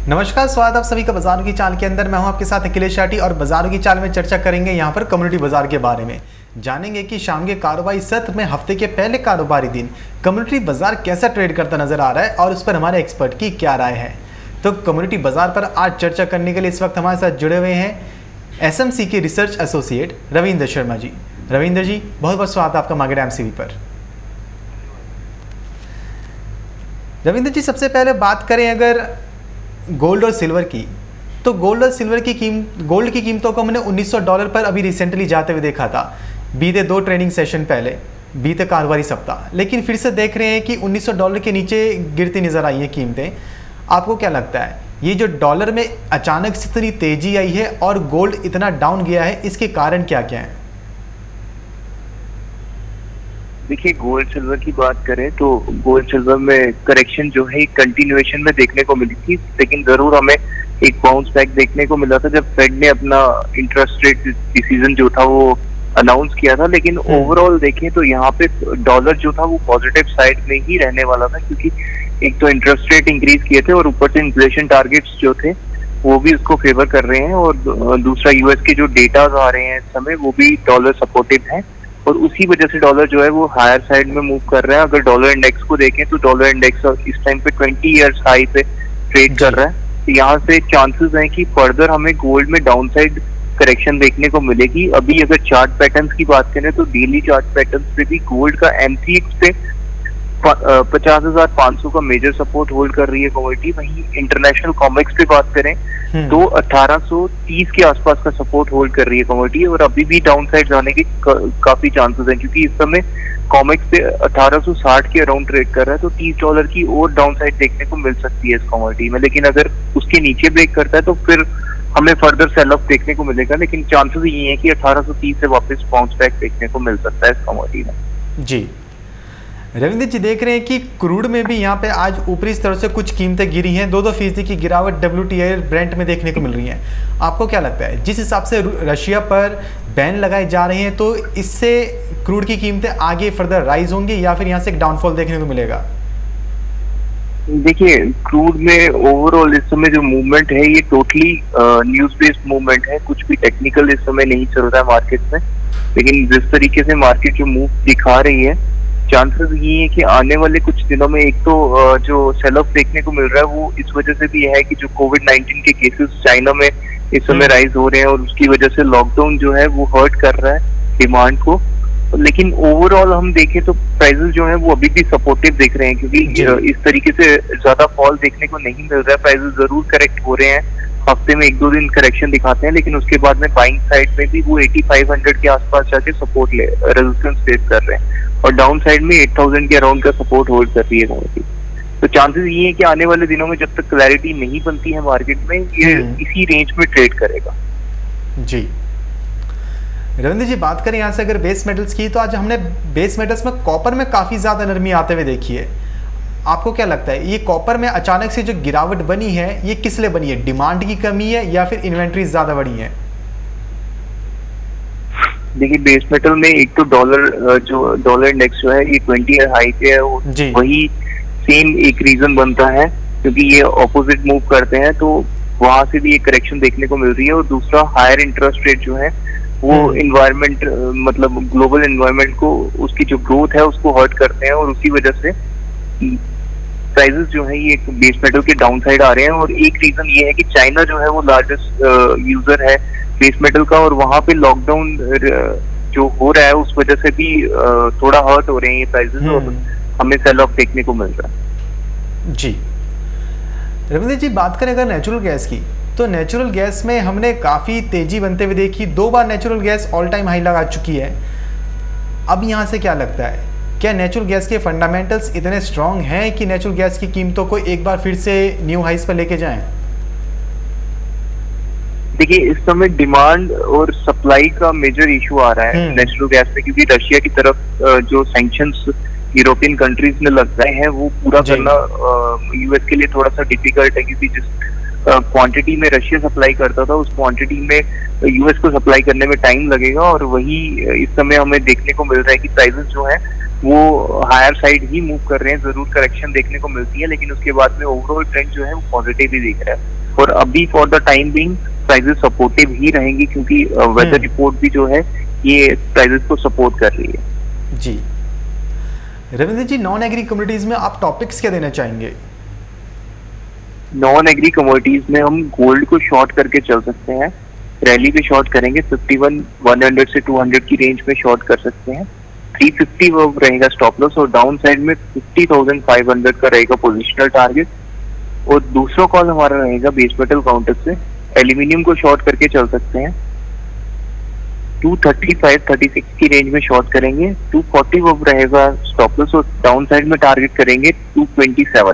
नमस्कार, स्वागत आप सभी का बाजारों की चाल के अंदर। मैं हूं आपके साथ अखिलेश शाटी और बाजारों की चाल में चर्चा करेंगे यहां पर कम्युनिटी बाजार के बारे में। जानेंगे कि शाम के कारोबारी सत्र में हफ्ते के पहले कारोबारी दिन कम्युनिटी बाजार कैसा ट्रेड करता नजर आ रहा है और उस पर हमारे एक्सपर्ट की क्या राय है। तो कम्युनिटी बाजार पर आज चर्चा करने के लिए इस वक्त हमारे साथ जुड़े हुए हैं SMC के रिसर्च एसोसिएट रविंद्र शर्मा जी। रविंद्र जी, बहुत बहुत स्वागत आपका मार्केट MCV पर। रविंद्र जी, सबसे पहले बात करें अगर गोल्ड और सिल्वर की, तो गोल्ड और सिल्वर की गोल्ड की कीमतों को हमने $1900 पर अभी रिसेंटली जाते हुए देखा था बीते 2 ट्रेडिंग सेशन पहले, बीते कारोबारी सप्ताह। लेकिन फिर से देख रहे हैं कि $1900 के नीचे गिरती नजर आई हैं कीमतें। आपको क्या लगता है, ये जो डॉलर में अचानक से इतनी तेजी आई है और गोल्ड इतना डाउन गया है, इसके कारण क्या क्या है? देखिए, गोल्ड सिल्वर की बात करें तो गोल्ड सिल्वर में करेक्शन जो है कंटिन्यूएशन में देखने को मिली थी, लेकिन जरूर हमें एक बाउंस बैक देखने को मिला था जब फेड ने अपना इंटरेस्ट रेट डिसीजन जो था वो अनाउंस किया था। लेकिन ओवरऑल देखें तो यहाँ पे डॉलर जो था वो पॉजिटिव साइड में ही रहने वाला था, क्योंकि एक तो इंटरेस्ट रेट इंक्रीज किए थे और ऊपर से इन्फ्लेशन टारगेट्स जो थे वो भी उसको फेवर कर रहे हैं, और दूसरा यूएस के जो डेटाज आ रहे हैं इस समय वो भी डॉलर सपोर्टिव है, और उसी वजह से डॉलर जो है वो हायर साइड में मूव कर रहा है। अगर डॉलर इंडेक्स को देखें तो डॉलर इंडेक्स इस टाइम पे 20 ईयर्स हाई पे ट्रेड कर रहा है। तो यहाँ से चांसेस हैं कि फर्दर हमें गोल्ड में डाउन साइड करेक्शन देखने को मिलेगी। अभी अगर चार्ट पैटर्न्स की बात करें तो डेली चार्ट पैटर्न्स पे भी गोल्ड का MCX पे 50,500 का मेजर सपोर्ट होल्ड कर रही है कमोडिटी। वहीं इंटरनेशनल कॉमेक्स पे बात करें तो 1830 के आसपास का सपोर्ट होल्ड कर रही है कमोडिटी, और अभी भी डाउन साइड जाने के काफी चांसेस हैं, क्योंकि इस समय कॉमेक्स पे 1860 के अराउंड ट्रेड कर रहा है। तो $30 की और डाउन साइड देखने को मिल सकती है इस कमोडिटी में, लेकिन अगर उसके नीचे ब्रेक करता है तो फिर हमें फर्दर सेल ऑफ देखने को मिलेगा। लेकिन चांसेस ये है कि 1830 से वापस बाउंस बैक देखने को मिल सकता है इस कमोडिटी में। जी रविंद्र जी, देख रहे हैं कि क्रूड में भी यहाँ पे आज ऊपरी स्तर से कुछ कीमतें गिरी हैं। 2% की गिरावट WTI ब्रेंट में देखने को मिल रही है। आपको क्या लगता है, जिस हिसाब से रशिया पर बैन लगाए जा रहे हैं तो इससे क्रूड की कीमतें आगे फर्दर राइज होंगी या फिर यहाँ से एक डाउनफॉल देखने को मिलेगा? देखिए, क्रूड में ओवरऑल इस समय जो मूवमेंट है ये टोटली न्यूज बेस्ड मूवमेंट है। कुछ भी टेक्निकल इस समय नहीं चल रहा है मार्केट में, लेकिन जिस तरीके से मार्केट जो मूव दिखा रही है, चांसेस ये है कि आने वाले कुछ दिनों में एक तो जो सेल ऑफ देखने को मिल रहा है वो इस वजह से भी है कि जो कोविड-19 के केसेस चाइना में इस समय राइज हो रहे हैं, और उसकी वजह से लॉकडाउन जो है वो हर्ट कर रहा है डिमांड को। लेकिन ओवरऑल हम देखें तो प्राइसेस जो है वो अभी भी सपोर्टिव दिख रहे हैं, क्योंकि इस तरीके से ज्यादा फॉल देखने को नहीं मिल रहा है। प्राइसेस जरूर करेक्ट हो रहे हैं, हफ्ते में 1-2 दिन करेक्शन दिखाते हैं, लेकिन उसके बाद में बाइंग साइड में भी वो 8500 के आसपास जाके सपोर्ट रेजिस्टेंस फेस कर रहे हैं, और डाउन साइड में 8000 के अराउंड का सपोर्ट होल्ड कर रही है कमोडिटी। तो चांसेस ये है कि आने वाले दिनों में जब तक क्लैरिटी नहीं बनती है मार्केट में, ये इसी रेंज में ट्रेड करेगा। जी रविंद्र जी, बात करें यहाँ से अगर बेस मेटल्स की, तो आज हमने बेस मेटल्स में कॉपर में काफी ज्यादा नरमी आते हुए देखी है। आपको क्या लगता है, ये कॉपर में अचानक से जो गिरावट बनी है ये किस लिए बनी है? डिमांड की कमी है या फिर इन्वेंट्री ज्यादा बढ़ी है? देखिए, बेस मेटल में एक तो डॉलर इंडेक्स जो है ये 20 ईयर हाई पे है, वही सेम एक रीजन बनता है, क्योंकि ये ऑपोजिट मूव करते हैं, तो वहां से भी एक करेक्शन देखने को मिल रही है। और दूसरा, हायर इंटरेस्ट रेट जो है वो इन्वायरमेंट, मतलब ग्लोबल इन्वायरमेंट को, उसकी जो ग्रोथ है उसको हर्ट करते हैं, और उसी वजह से प्राइसेस जो है ये बेस मेटल के डाउन साइड आ रहे हैं। और एक रीजन ये है कि चाइना जो है वो लार्जेस्ट यूजर है बेस मेटल का, और वहां पे लॉकडाउन जो हो रहा है उस वजह से भी थोड़ा हर्ट हो रहे हैं ये प्राइसेस, और हमें सेल ऑफ देखने को मिल रहा है। जी रविंद्र जी, बात करें अगर नेचुरल गैस की, तो नेचुरल गैस में हमने काफी तेजी बनते हुए देखी। 2 बार natural gas all time high लगा चुकी है। अब यहाँ से क्या लगता है, क्या नेचुरल गैस के फंडामेंटल्स इतने स्ट्रांग हैं कि नेचुरल गैस की कीमतों को एक बार फिर से न्यू हाइस पर लेके जाएं? देखिए, इस समय डिमांड और सप्लाई का मेजर इशू आ रहा है नेचुरल गैस में, क्योंकि रशिया की तरफ जो सैंक्शंस यूरोपियन कंट्रीज ने लगाए हैं वो पूरा करना यूएस के लिए थोड़ा सा डिफिकल्ट है, क्योंकि जिस क्वांटिटी में रशिया सप्लाई करता था उस क्वांटिटी में यूएस को सप्लाई करने में टाइम लगेगा। और वही इस समय हमें देखने को मिल रहा है कि प्राइसेस जो है वो हायर साइड ही मूव कर रहे हैं। जरूर करेक्शन देखने को मिलती है, लेकिन उसके बाद में ओवरऑल ट्रेंड जो है वो पॉजिटिव ही दिख रहा है। और अभी for the time being prices supportive ही रहेंगी, क्योंकि वेदर रिपोर्ट भी जो है ये प्राइसेस को सपोर्ट कर रही है। जी Ravindra ji, non agri communities में आप टॉपिक्स क्या देना चाहेंगे? नॉन एग्री कमोडिटीज में हम गोल्ड को शॉर्ट करके चल सकते हैं, रैली पे शॉर्ट करेंगे 51,100 से 200 की रेंज में शॉर्ट कर सकते हैं। 350 वो रहेगा स्टॉप लॉस, और डाउन साइड में 50,500 का रहेगा पोजिशनल टारगेट। और दूसरा कॉल हमारा रहेगा बेस मेटल काउंटर से एल्यूमिनियम को शॉर्ट करके चल सकते हैं। 235-36 की रेंज में शॉर्ट करेंगे। 240 वो रहेगा स्टॉप लॉस, और डाउन साइड में टारगेट करेंगे 227।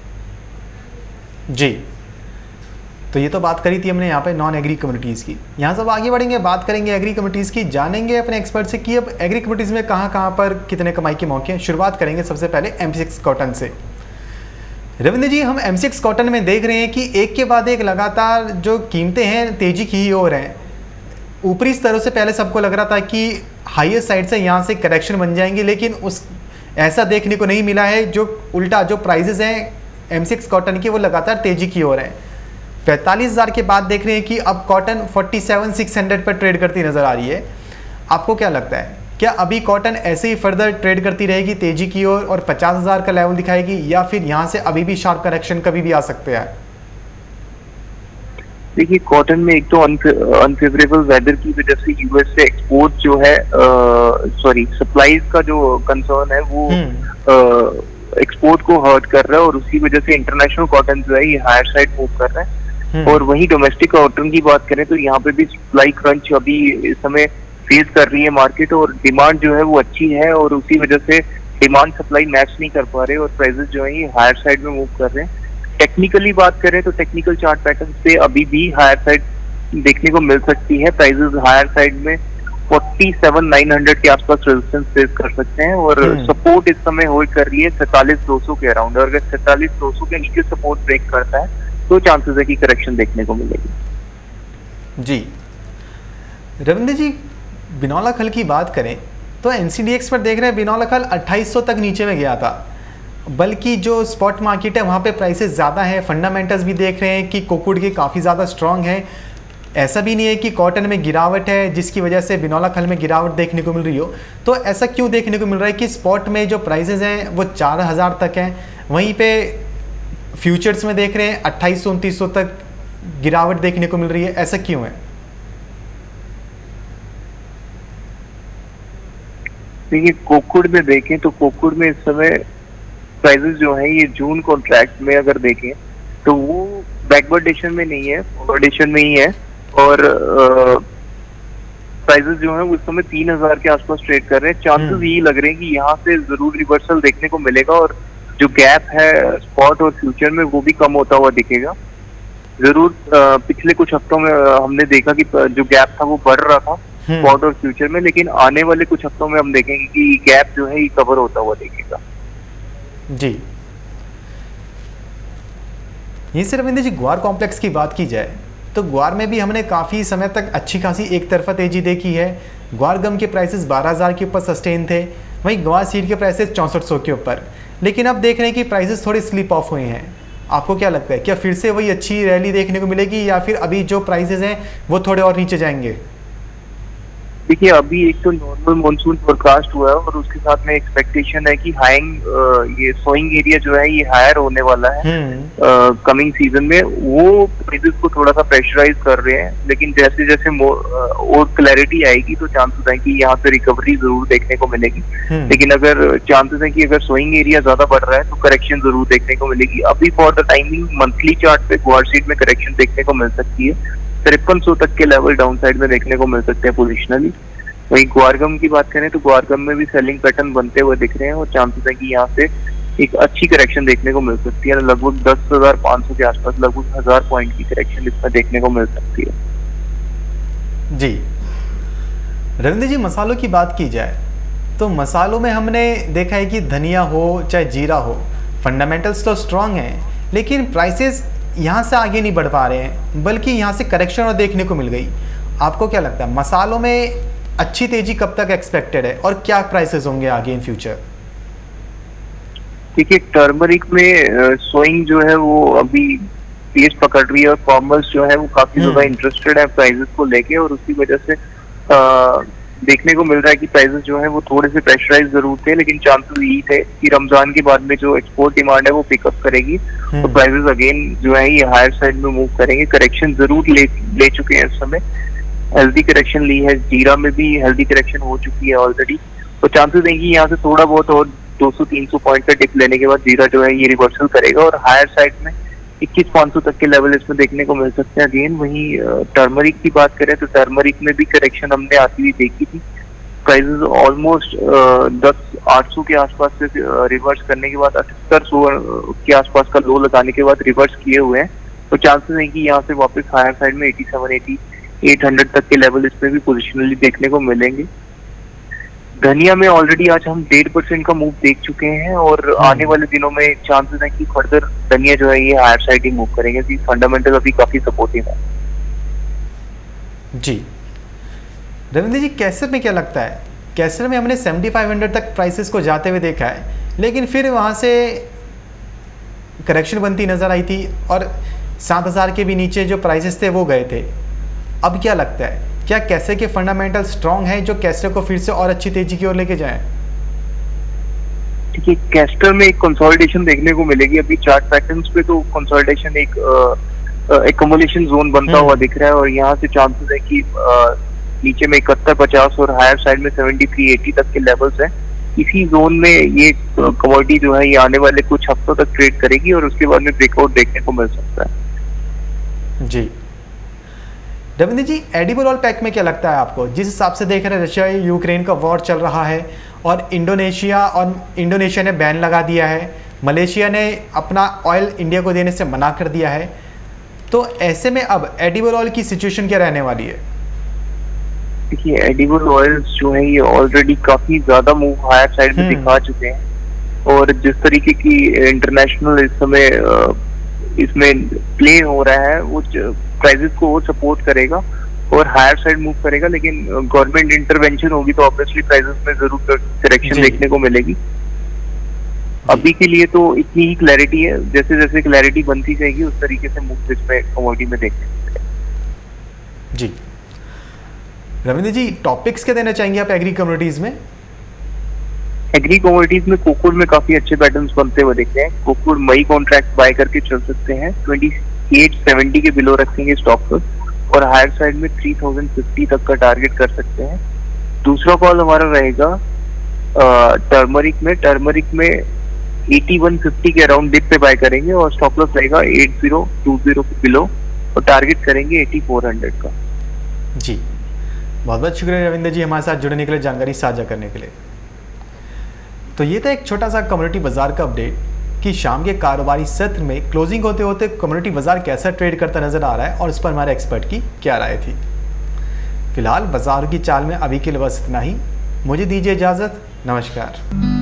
जी, तो ये तो बात करी थी हमने यहाँ पे नॉन एग्री कम्युनिटीज़ की। यहाँ सब आगे बढ़ेंगे, बात करेंगे एग्री कम्युनिटीज़ की, जानेंगे अपने एक्सपर्ट से कि अब एग्री कम्युनिटीज़ में कहाँ पर कितने कमाई के मौके हैं। शुरुआत करेंगे सबसे पहले M6 कॉटन से। रविंद्र जी, हम M6 कॉटन में देख रहे हैं कि एक के बाद एक लगातार जो कीमतें हैं तेजी की ही ओर हैं। ऊपरी स्तरों से पहले सबको लग रहा था कि हाईएस्ट साइड से यहाँ से करेक्शन बन जाएंगी, लेकिन उस ऐसा देखने को नहीं मिला है। जो उल्टा जो प्राइजेस हैं M6 कॉटन की वो लगातार तेजी की ओर है। 45,000 के बाद देख रहे हैं कि अब कॉटन 47,600 पर ट्रेड करती नजर आ रही है। आपको क्या लगता है, क्या अभी कॉटन ऐसे ही फर्दर ट्रेड करती रहेगी तेजी की ओर और 50,000 का लेवल दिखाएगी, या फिर यहाँ से अभी भी शार्प करेक्शन कभी भी आ सकते हैं? देखिए, कॉटन में एक तो अनफेवरेबल वेदर की वजह से यूएस से एक्सपोर्ट जो है सप्लाईज का जो कंसर्न है वो एक्सपोर्ट को हर्ट कर रहा है, और उसी वजह से इंटरनेशनल कॉटन जो है ये हायर साइड मूव कर रहा है। और वहीं डोमेस्टिक कॉटन की बात करें तो यहाँ पे भी सप्लाई क्रंच अभी इस समय फेस कर रही है मार्केट, और डिमांड जो है वो अच्छी है, और उसी वजह से डिमांड सप्लाई मैच नहीं कर पा रहे और प्राइसेस जो है ये हायर साइड में मूव कर रहे हैं। टेक्निकली बात करें तो टेक्निकल चार्ट पैटर्न से अभी भी हायर साइड देखने को मिल सकती है। प्राइसेस हायर साइड में 47,900 के आसपास रेजिस्टेंस फेस कर सकते हैं, और सपोर्ट इस समय होल्ड कर रही है 47,200 के अराउंड। और अगर 47,200 के नीचे सपोर्ट ब्रेक करता है तो चांसेस है कि करेक्शन देखने को मिलेगी। जी रविंद्र जी, बिनौला खल की बात करें तो NCDX पर देख रहे हैं बिनौला खल 2800 तक नीचे में गया था, बल्कि जो स्पॉट मार्केट है वहाँ पे प्राइसेस ज़्यादा है। फंडामेंटल्स भी देख रहे हैं कि कोकुड के काफ़ी ज़्यादा स्ट्रॉन्ग है। ऐसा भी नहीं है कि कॉटन में गिरावट है जिसकी वजह से बिनौला खल में गिरावट देखने को मिल रही हो। तो ऐसा क्यों देखने को मिल रहा है कि स्पॉट में जो प्राइसेस हैं वो 4,000 तक हैं, वहीं पे फ्यूचर्स में देख रहे हैं 2800-2900 तक गिरावट देखने को मिल रही है? ऐसा क्यों है? देखिए, कोकुड में देखें तो कोकुड में इस समय प्राइसेस जो है ये जून कॉन्ट्रैक्ट में अगर देखें तो वो बैकवर्डेशन में नहीं है, फॉरवर्डेशन में ही है, और प्राइसेस जो है वो इस समय 3,000 के आसपास ट्रेड कर रहे हैं। चांसेस यही लग रहे हैं कि यहाँ से जरूर रिवर्सल देखने को मिलेगा, और जो गैप है स्पॉट और फ्यूचर में वो भी कम होता हुआ दिखेगा जरूर। पिछले कुछ हफ्तों में हमने देखा कि जो गैप था वो बढ़ रहा था स्पॉट और फ्यूचर में, लेकिन आने वाले कुछ हफ्तों में हम देखेंगे कि गैप जो है ये कवर होता हुआ दिखेगा। जी, यहीं से रविंद्र जी ग्वार कॉम्प्लेक्स की बात की जाए तो ग्वार में भी हमने काफ़ी समय तक अच्छी खासी एक तरफा तेजी देखी है। ग्वार गम के प्राइसेस 12,000 के ऊपर सस्टेन थे, वहीं ग्वार सीड के प्राइसेस 6400 के ऊपर, लेकिन अब देख रहे हैं कि प्राइसेस थोड़े स्लिप ऑफ हुए हैं। आपको क्या लगता है, क्या फिर से वही अच्छी रैली देखने को मिलेगी, या फिर अभी जो प्राइसेस हैं वो थोड़े और नीचे जाएंगे? देखिए, अभी एक तो नॉर्मल मॉनसून फोरकास्ट हुआ है, और उसके साथ में एक्सपेक्टेशन है कि ये सोइंग एरिया जो है ये हायर होने वाला है कमिंग सीजन में। वो प्राइसेस को थोड़ा सा प्रेशराइज कर रहे हैं, लेकिन जैसे जैसे और क्लैरिटी आएगी तो चांसेस है कि यहाँ से रिकवरी जरूर देखने को मिलेगी। लेकिन अगर चांसेस है कि अगर सोइंग एरिया ज्यादा बढ़ रहा है तो करेक्शन जरूर देखने को मिलेगी। अभी for the timing monthly chart पे ग्वार सीड में करेक्शन देखने को मिल सकती है। 5300 तक के लेवल डाउन साइड में देखने को मिल सकते हैं पोजिशनली। वहीं ग्वारगम की बात करें तो ग्वारगम में भी सेलिंग पैटर्न बनते हुए दिख रहे हैं, और चांसेस है कि यहाँ से एक अच्छी करेक्शन देखने को मिल सकती है। लगभग 10,500 के आसपास लगभग 1000 पॉइंट की करेक्शन इसमें देखने को मिल सकती है। जी रविंद्र जी, मसालों की बात की जाए तो मसालों में हमने देखा है कि धनिया हो चाहे जीरा हो, फंडामेंटल्स तो स्ट्रांग हैं, लेकिन प्राइसेस यहाँ से आगे नहीं बढ़ पा रहे हैं, बल्कि यहाँ से करेक्शन और देखने को मिल गई। आपको क्या लगता है, मसालों में अच्छी तेजी कब तक एक्सपेक्टेड है और क्या प्राइसेस होंगे आगे इन फ्यूचर? देखिए, टर्मरिक में सोइंग जो है वो अभी पेस पकड़ रही है और फार्मर्स जो है वो काफी ज्यादा इंटरेस्टेड है प्राइसेस को लेके, और उसकी वजह से देखने को मिल रहा है कि प्राइसेस जो है वो थोड़े से प्रेशराइज जरूर थे, लेकिन चांसेस यही थे कि रमजान के बाद में जो एक्सपोर्ट डिमांड है वो पिकअप करेगी, तो प्राइसेस अगेन जो है ये हायर साइड में मूव करेंगे। करेक्शन जरूर ले चुके हैं इस समय, हेल्दी करेक्शन ली है, जीरा में भी हेल्दी करेक्शन हो चुकी है ऑलरेडी, तो चांसेस है कि यहाँ से थोड़ा बहुत और 200-300 पॉइंट का डिप लेने के बाद जीरा जो है ये रिवर्सल करेगा और हायर साइड में 21,500 तक के लेवल इसमें देखने को मिल सकते हैं अगेन। वहीं टर्मरिक की बात करें तो टर्मरिक में भी करेक्शन हमने आती हुई देखी थी, प्राइसेस ऑलमोस्ट 10,800 के आसपास से रिवर्स करने के बाद 7800 के आसपास का लो लगाने के बाद रिवर्स किए हुए हैं, तो चांसेस है कि यहाँ से वापस हायर साइड में 87-800 तक के लेवल इसमें भी पोजिशनली देखने को मिलेंगे। धनिया में ऑलरेडी आज हम 1.5% का मूव देख चुके हैं और आने वाले दिनों में चांसेस है कि फर्दर धनिया जो है ये हायर साइड ही मूव करेंगे, क्योंकि फंडामेंटल अभी काफी सपोर्टिव है। जी रविंद्र जी, कैसर में क्या लगता है? कैसर में हमने 7500 तक प्राइसेस को जाते हुए देखा है, लेकिन फिर वहाँ से करेक्शन बनती नज़र आई थी और 7000 के भी नीचे जो प्राइसेस थे वो गए थे। अब क्या लगता है, क्या कैसे के फंडामेंटल स्ट्रांग है जो कैस्टर को फिर से और अच्छी तेजी की ओर लेके जाएं? देखिए, कैस्टर में एक कंसोलिडेशन देखने को मिलेगी। अभी चार्ट पैटर्न्स पे तो कंसोलिडेशन एक एक्युमुलेशन जोन बनता हुआ दिख रहा है और यहाँ से चांसेस है कि नीचे में 71-50 और हायर साइड में 73-80 तक के लेवल्स हैं। इसी जोन में ये कमोडिटी जो है ये आने वाले कुछ हफ्तों तक ट्रेड करेगी और उसके बाद में ब्रेकआउट देखने को मिल सकता है। जी Ravindra ji, edible oil pack में क्या लगता है आपको? जिस हिसाब से देख रहे हैं रशिया यूक्रेन का वॉर चल रहा है और इंडोनेशिया ने बैन लगा दिया है, मलेशिया ने अपना ऑयल इंडिया को देने से मना कर दिया है, तो ऐसे में अब एडिबल ऑयल की सिचुएशन क्या रहने वाली है? देखिए, एडिबल ऑयल्स जो है ये ऑलरेडी काफी ज्यादा मूव हायर साइड में दिखा चुके हैं और जिस तरीके की इंटरनेशनल इस समय इसमें प्ले हो रहा है वो प्राइसेस को और सपोर्ट करेगा और हायर साइड मूव करेगा, लेकिन गवर्नमेंट इंटरवेंशन होगी तो ऑब्वियसली प्राइसेस में जरूर करेक्शन देखने को मिलेगी। अभी के लिए तो इतनी ही क्लैरिटी है, जैसे जैसे क्लैरिटी बनती जाएगी उस तरीके से मूव इसमें कमोडिटी में देखने को मिलेगा। जी रविंद्र जी, टॉपिक्स क्या देना चाहेंगे आप एग्री कम्युनिटीज में? एग्री कमोडिटीज में कोकोड में काफी अच्छे पैटर्न्स बनते हुए दिख रहे हैं। कोकोड मई कॉन्ट्रैक्ट बाय करके चल सकते हैं, 2870 के बिलो रखेंगे स्टॉक पर और हायर साइड में 3050 तक का टारगेट कर सकते हैं। दूसरा कॉल हमारा रहेगा टर्मरिक में 8150 के अराउंड डिप पे बाय करेंगे और स्टॉप लॉस रहेगा 8020 के बिलो और टारगेट करेंगे 8400 का। जी बहुत बहुत शुक्रिया रविंद्र जी हमारे साथ जुड़ने के लिए, जानकारी साझा करने के लिए। तो ये था एक छोटा सा कम्युनिटी बाजार का अपडेट कि शाम के कारोबारी सत्र में क्लोजिंग होते होते कम्युनिटी बाजार कैसा ट्रेड करता नजर आ रहा है और उस पर हमारे एक्सपर्ट की क्या राय थी। फिलहाल बाजार की चाल में अभी के लिए बस इतना ही, मुझे दीजिए इजाजत, नमस्कार।